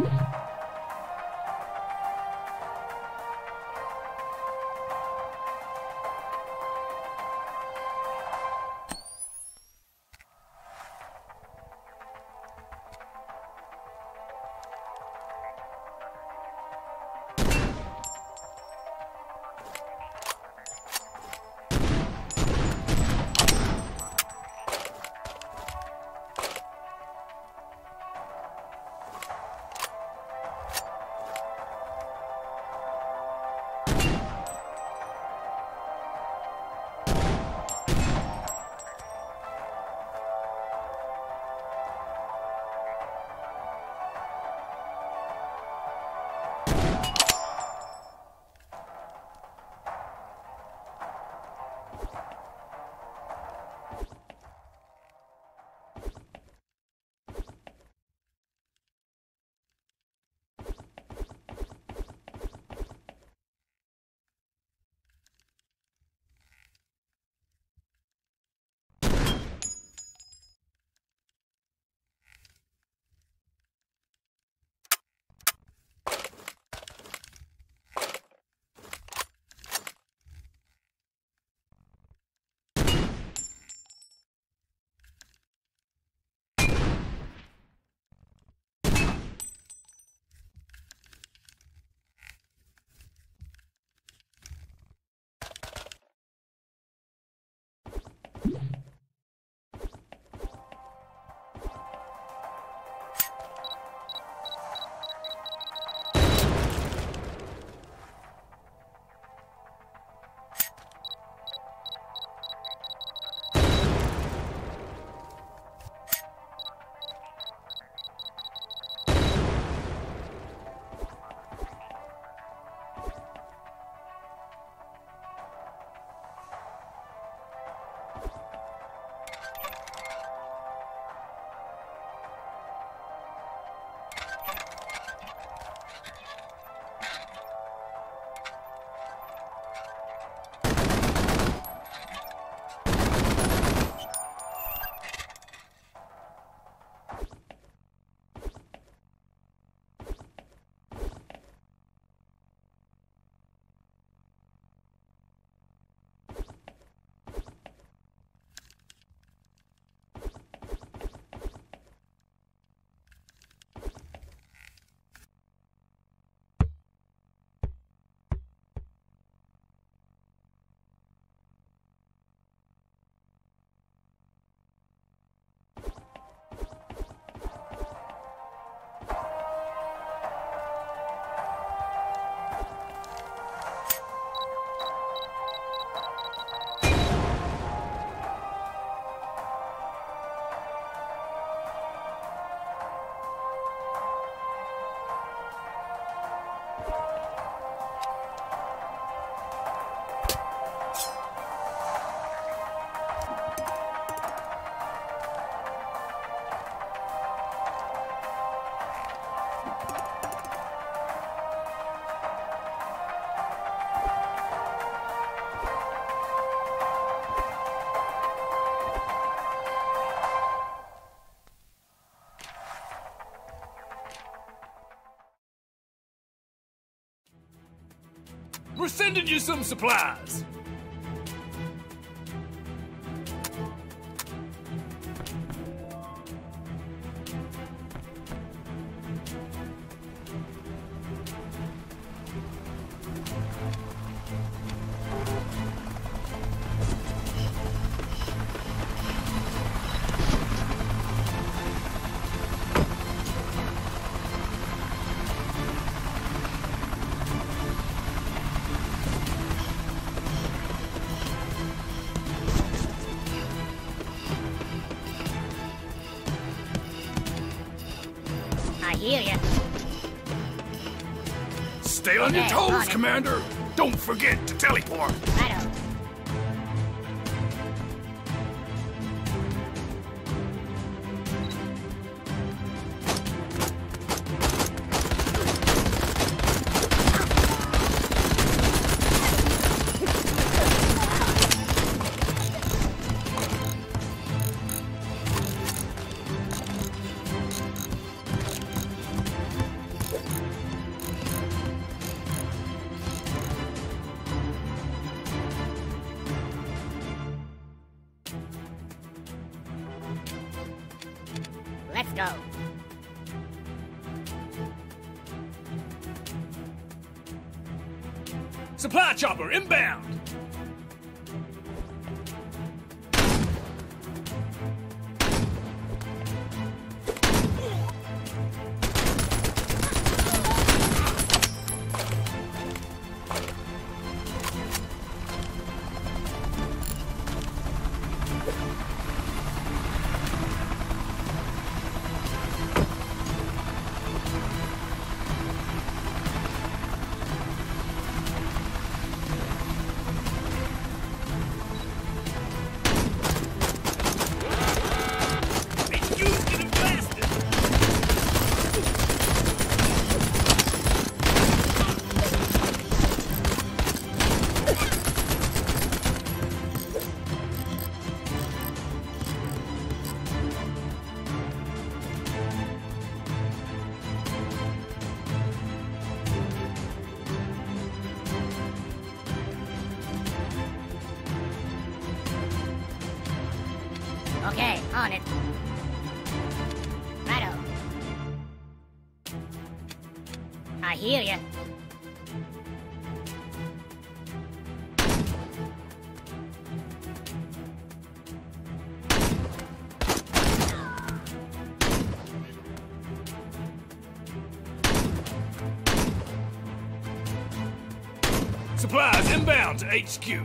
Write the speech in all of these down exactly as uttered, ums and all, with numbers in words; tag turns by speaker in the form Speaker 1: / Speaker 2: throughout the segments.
Speaker 1: We're sending you some supplies.
Speaker 2: I hear ya.
Speaker 1: Stay on your
Speaker 2: Okay,
Speaker 1: toes,
Speaker 2: on it.
Speaker 1: Commander. Don't forget to teleport.
Speaker 2: Righto. go.
Speaker 1: Supply chopper inbound!
Speaker 2: Okay, on it. Righto. I hear ya.
Speaker 1: Supplies inbound to H Q.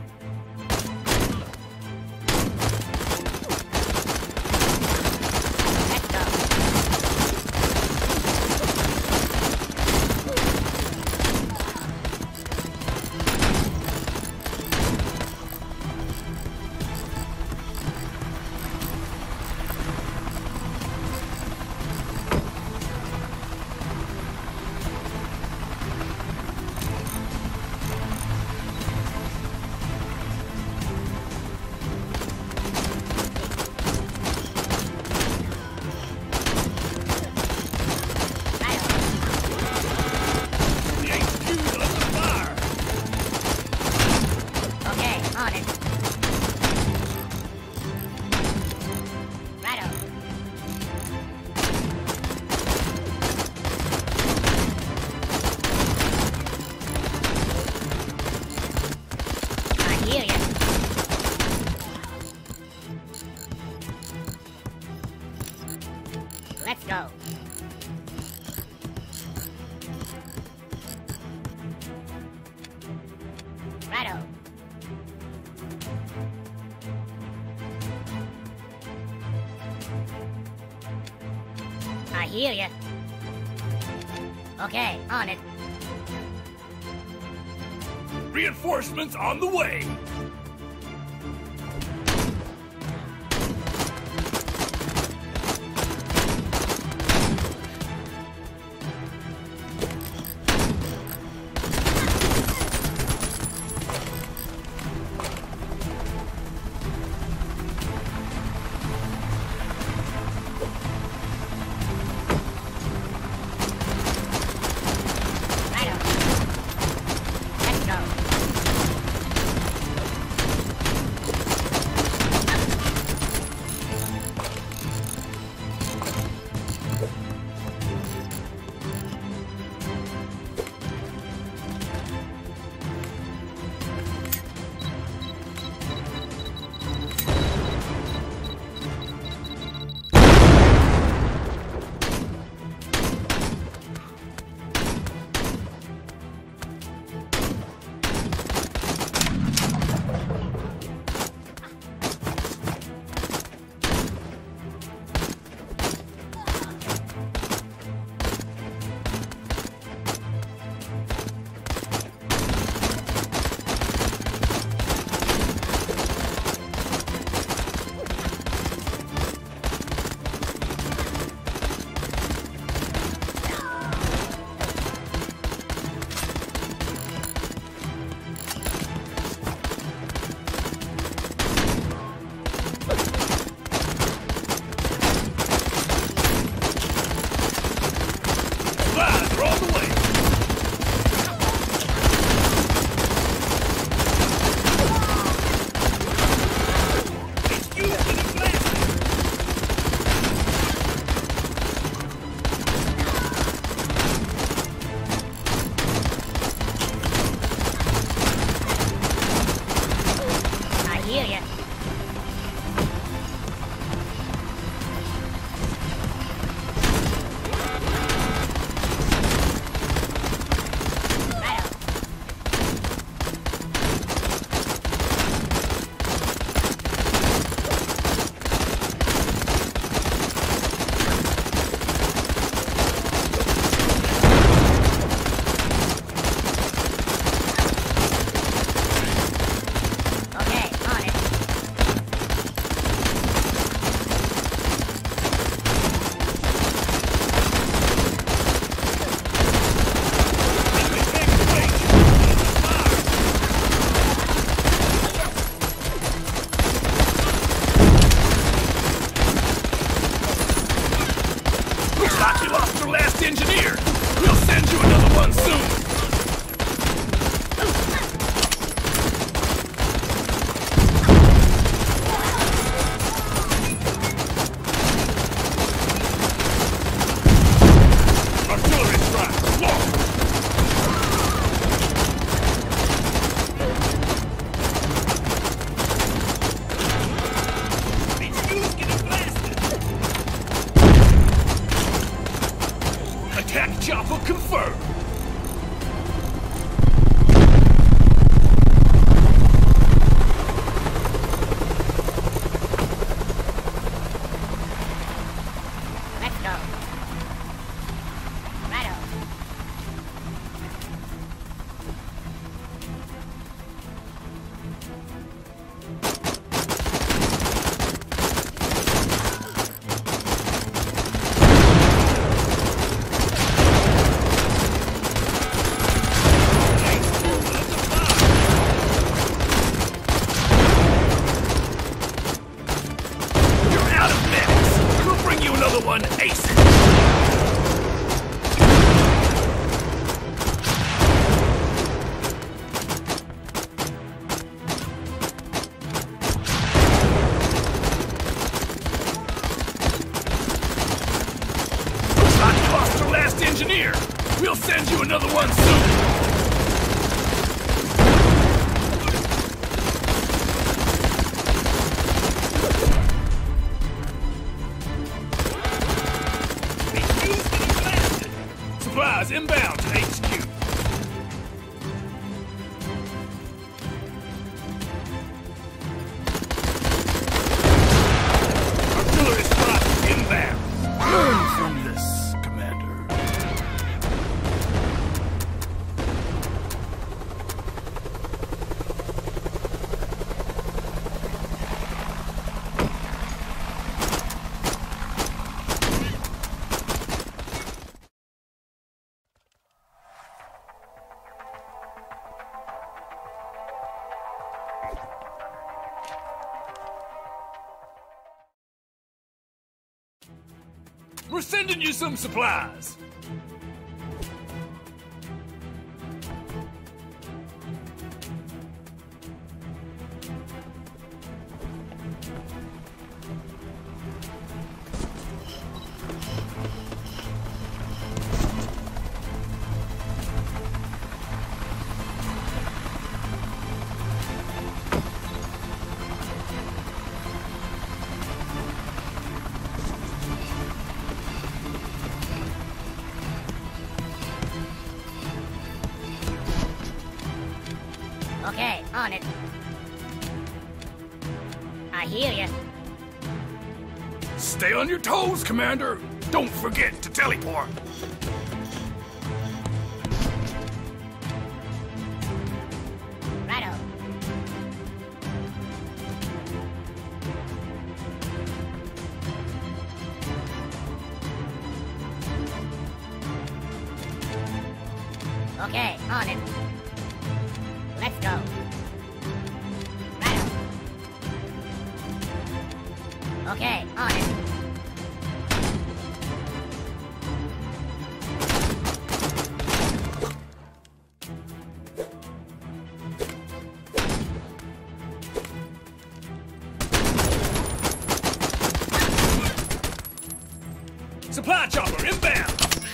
Speaker 2: Let's go. Righto. I hear ya. Okay, on it.
Speaker 1: Reinforcements on the way. engineer! We'll send you another one soon! Artillery strike! Lost! Attack chopper confirmed!
Speaker 2: Let's go. Righto.
Speaker 1: You're out of medics! We'll bring you another one ASAP! Looks like you lost your last engineer! We'll send you another one soon! Supplies inbound to H Q. Artillery strike inbound. Learn from this, Commander. We're sending you some supplies.
Speaker 2: Okay, on it. I hear you.
Speaker 1: Stay on your toes, Commander. Don't forget to teleport.
Speaker 2: Righto. Okay, on it. Let's go. Righto. Okay, on it.
Speaker 1: Supply chopper inbound.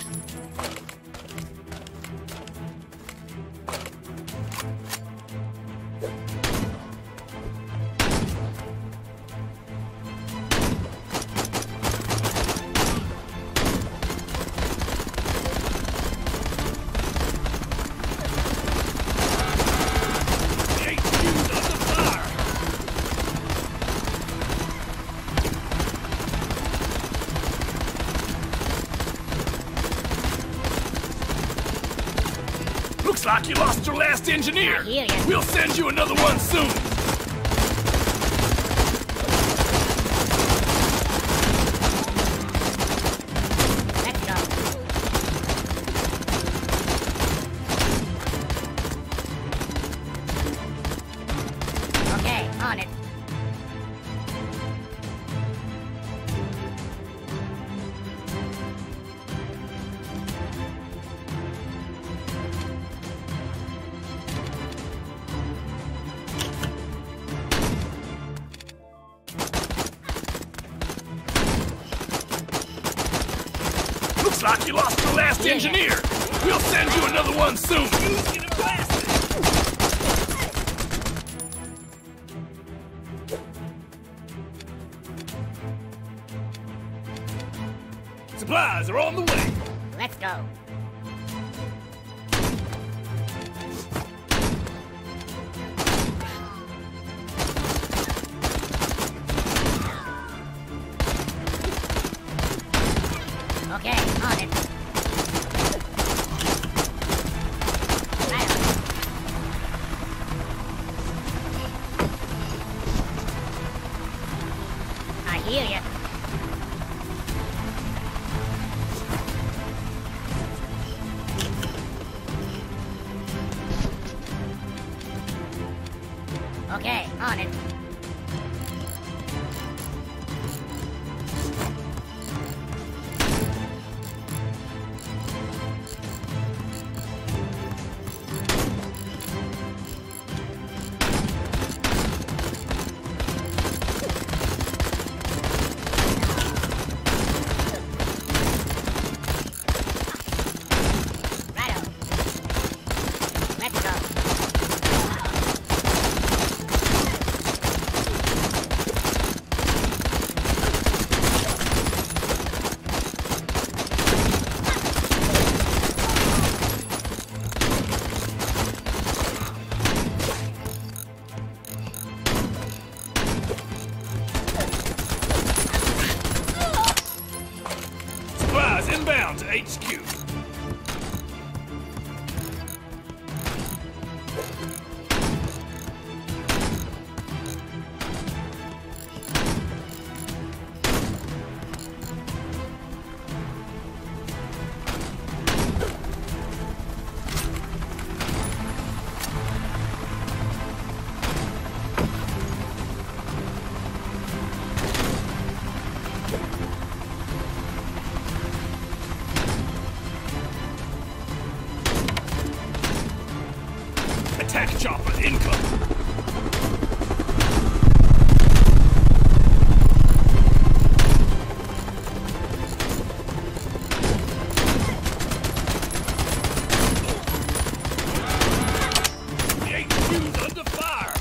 Speaker 1: Looks like you lost your last engineer.
Speaker 2: I hear ya.
Speaker 1: We'll send you another one soon.
Speaker 2: Let's go. Okay, on it.
Speaker 1: like you lost your last
Speaker 2: Yeah.
Speaker 1: engineer. We'll send you another one soon. Supplies are on the way.
Speaker 2: Let's go. Okay, on it. Right on. I hear you. Okay, on it. Righto. Let's go.
Speaker 1: Supplies inbound to H Q. Attack chopper incoming. The H Q's under fire.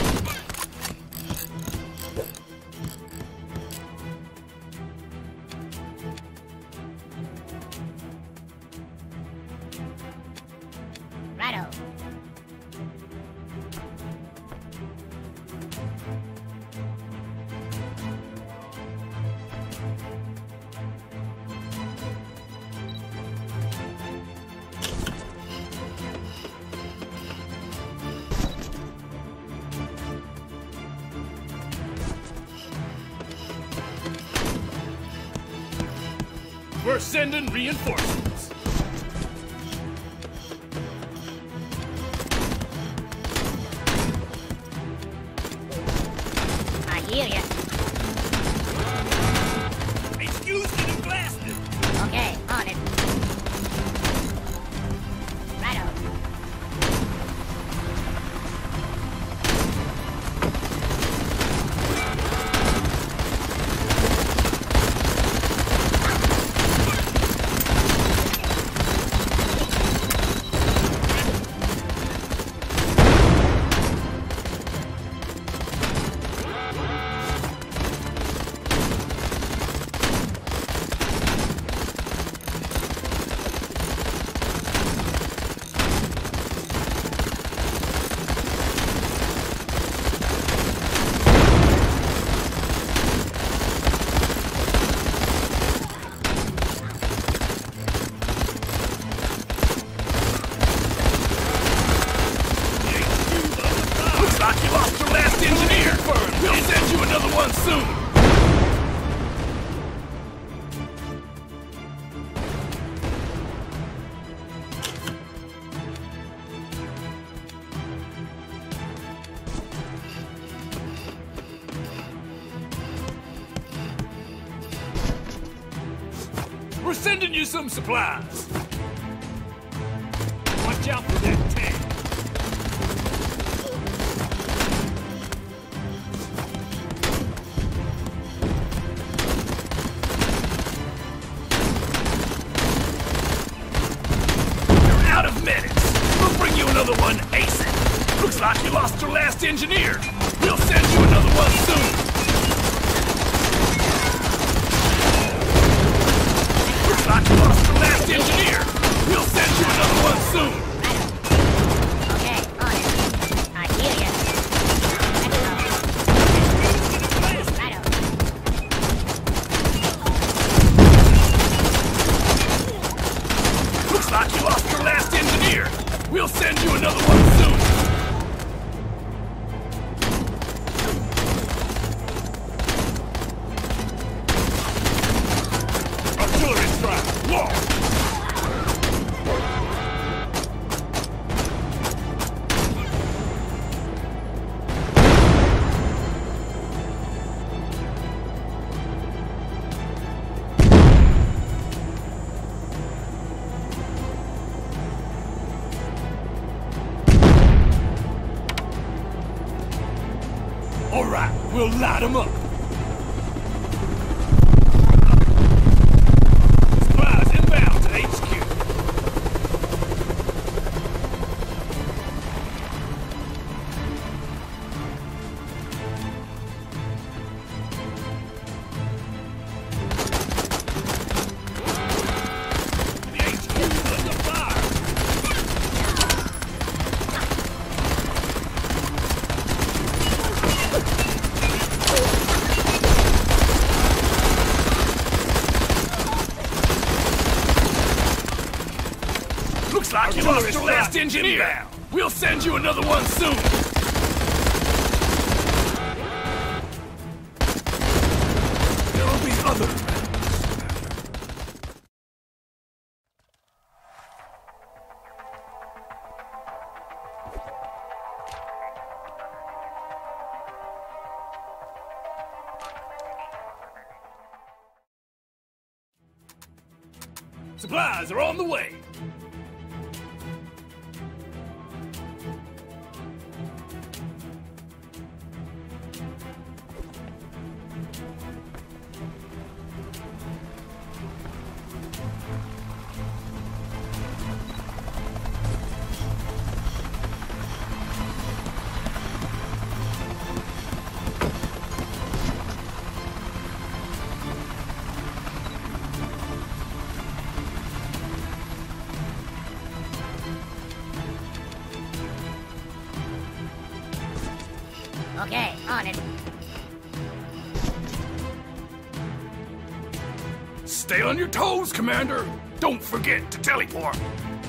Speaker 2: Righto.
Speaker 1: We're sending reinforcements.
Speaker 2: I hear you.
Speaker 1: H Q's getting blasted.
Speaker 2: Okay, on it. Righto.
Speaker 1: Looks like you lost your last engineer. We'll send you another one soon. We're sending you some supplies. Watch out for that tank. out of medics. We'll bring you another one ASAP. Looks like you lost your last engineer. We'll send you another one soon. Looks like you lost your last engineer. We'll send you another one soon.
Speaker 2: Okay, on it. I hear ya. Let's go. Righto.
Speaker 1: Looks like you lost your last engineer. We'll send you another one soon. Artillery strike. Wall. All right, we'll light them up. Supplies inbound to H Q. The H Q's under fire. Looks like you lost your last engineer. We'll send you another one soon. There'll be others. Supplies are on the way.
Speaker 2: Okay, on it.
Speaker 1: Stay on your toes, Commander. Don't forget to teleport.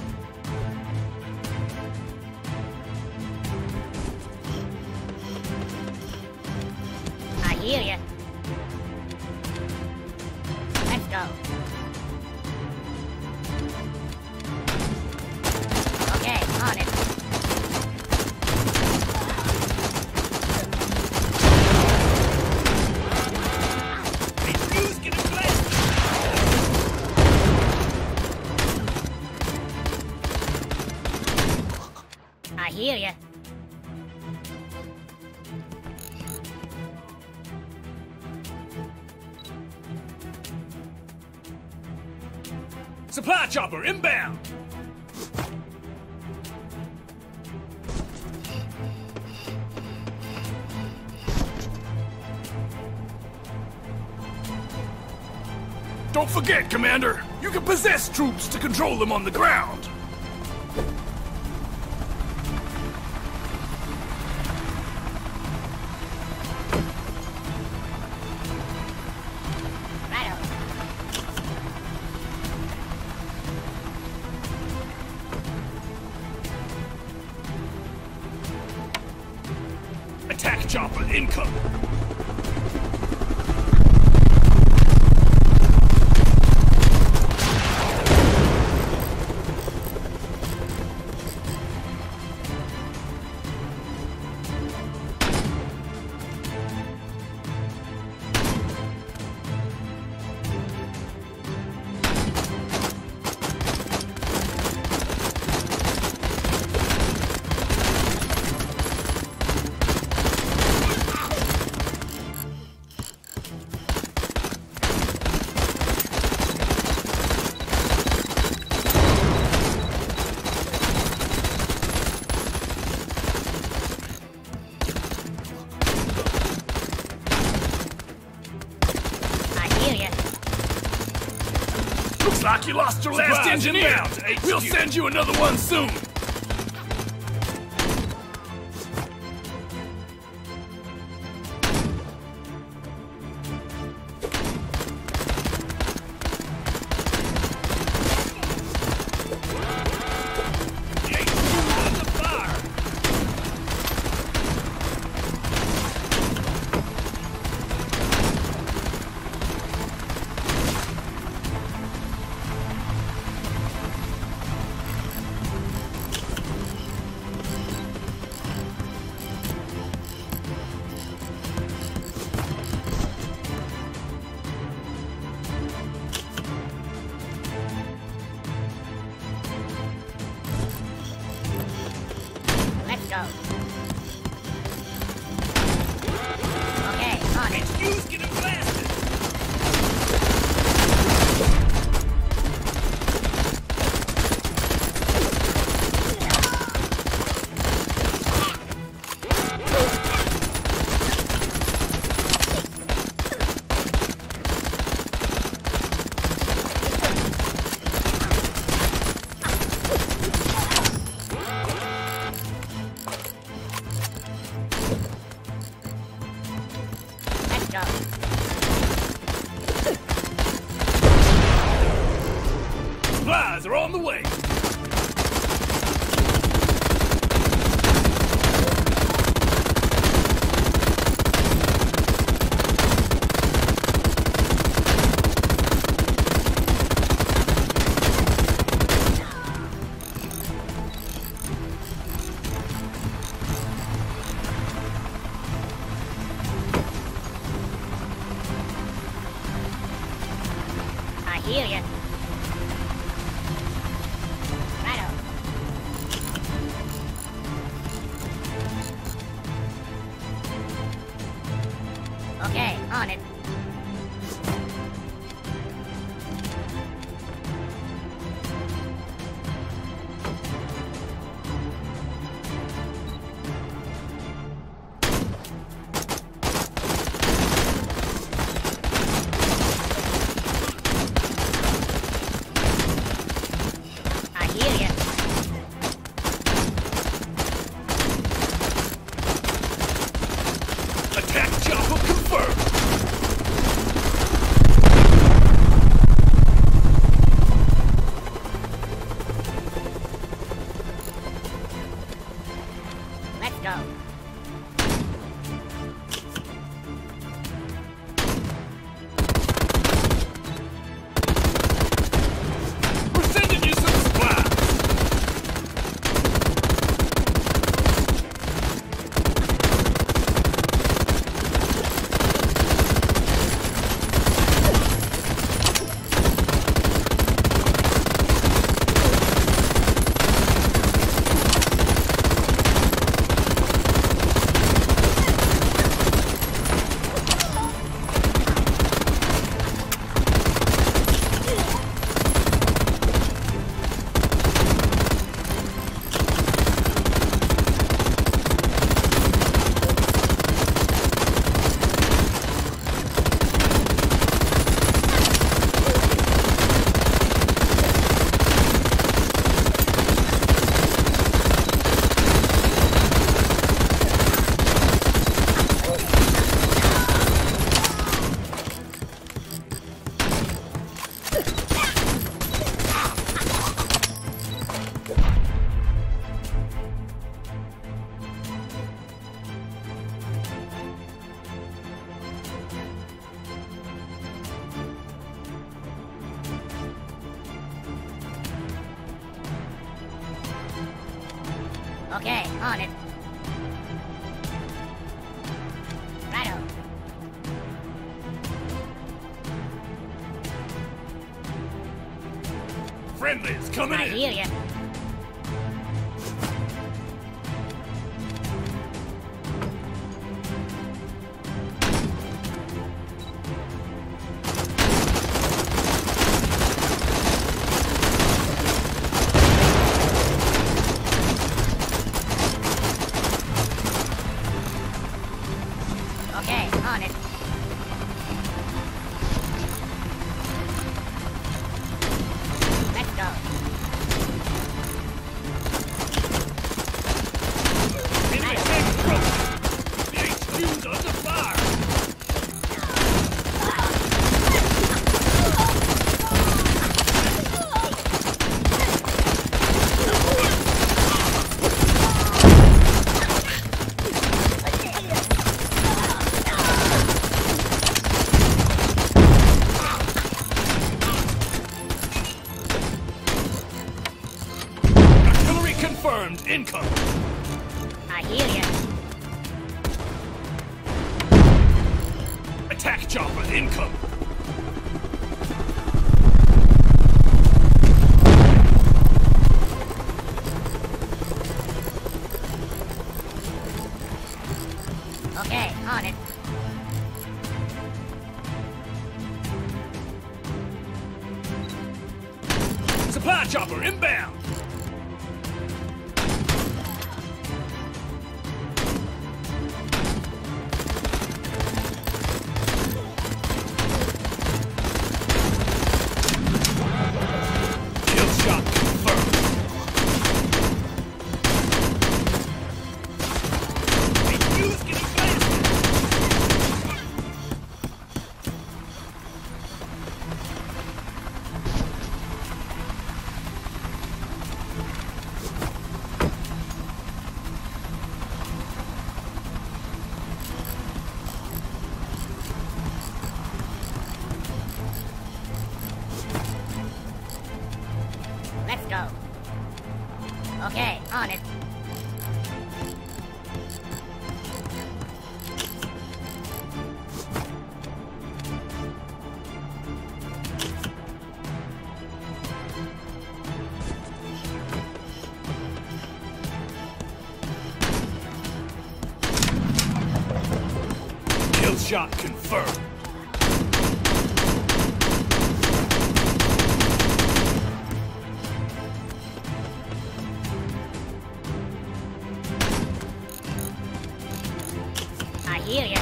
Speaker 2: I hear ya. Let's go. Okay, on it. I hear ya.
Speaker 1: Supply chopper inbound. Don't forget, Commander, you can possess troops to control them on the ground.
Speaker 2: Righto.
Speaker 1: Attack chopper incoming. like you lost your last
Speaker 3: Supplies
Speaker 1: engineer.
Speaker 3: inbound to H Q.
Speaker 1: We'll send you another one soon.
Speaker 2: Let's go. Okay, on it.
Speaker 3: Excuse getting blasted.
Speaker 2: Let's go.
Speaker 1: Supplies are on the way.
Speaker 2: I hear you. Righto. Okay, on it. I hear you.
Speaker 1: Attack chopper confirmed.
Speaker 2: Let's go.
Speaker 1: We're sending you some supplies.
Speaker 2: Okay, on it. Righto.
Speaker 1: Friendlies coming
Speaker 2: I
Speaker 1: in.
Speaker 2: hear you. Okay, on it.
Speaker 1: armed incoming.
Speaker 2: I hear you.
Speaker 1: Attack chopper incoming.
Speaker 2: Okay, on it.
Speaker 1: Supply chopper inbound. Kill shot confirmed. Hey, Q's getting blasted.
Speaker 2: Let's go. Okay, on it.
Speaker 1: Kill shot confirmed.
Speaker 2: I hear you.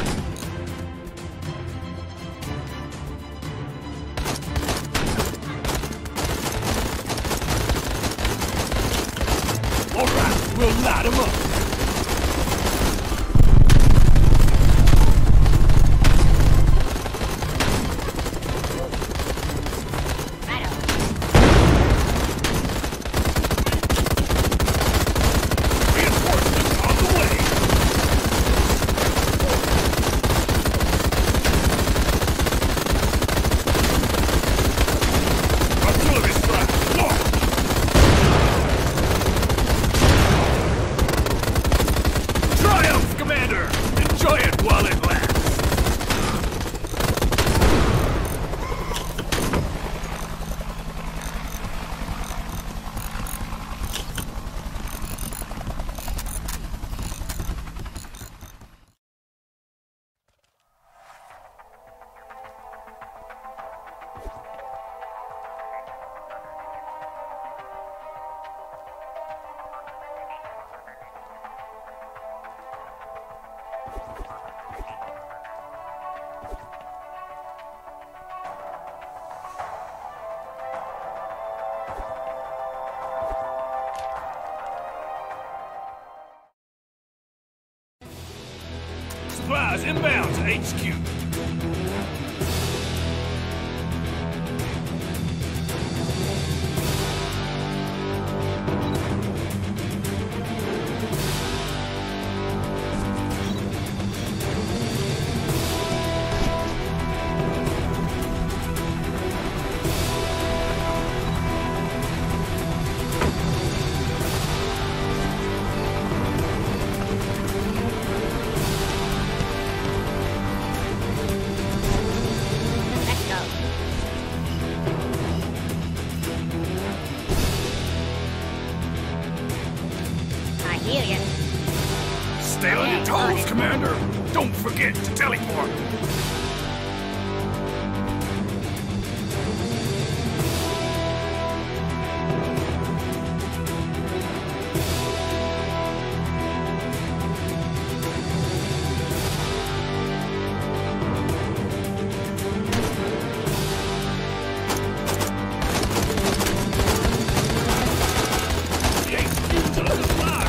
Speaker 1: All right, we'll light 'em up.
Speaker 2: Righto.
Speaker 1: Reinforcements on the way. Artillery strike, launch. Triumph, Commander! Enjoy it while it lasts. Supplies inbound to H Q.
Speaker 2: Let's go. I hear you.
Speaker 1: Stay on your toes, Commander. Don't forget to teleport. The H Q to the fire.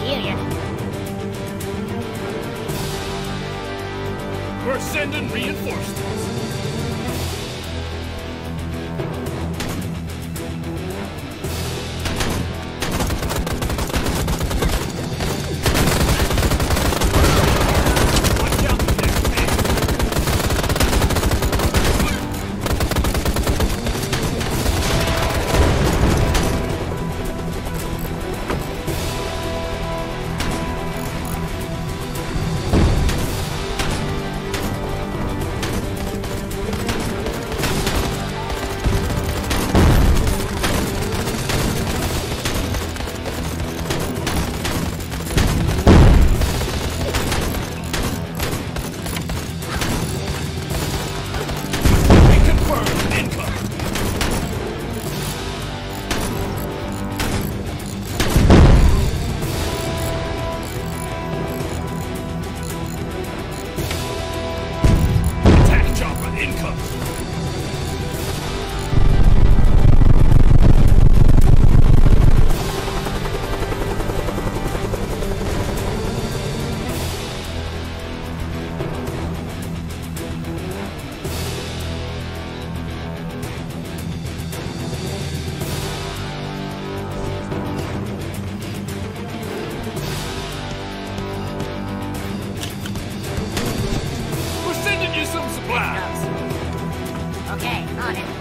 Speaker 2: hear ya.
Speaker 1: We're sending reinforcements. Watch out the next man. Reconfirmed income. Attack chopper income. We're sending you some supplies.
Speaker 2: Okay, on it.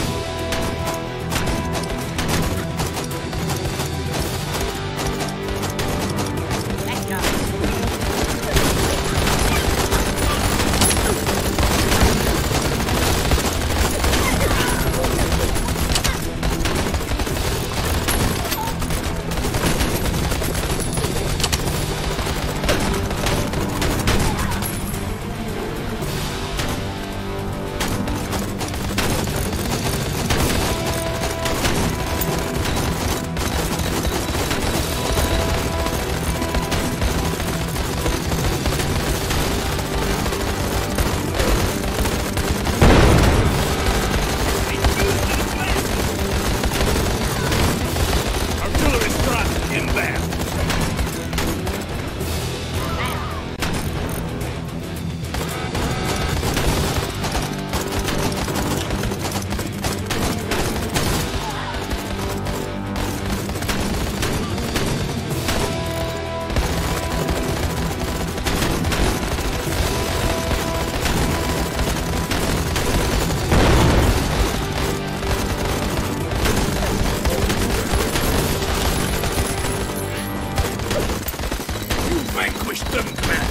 Speaker 2: Let's go.
Speaker 1: Artillery strike inbound. You vanquished them, Commander.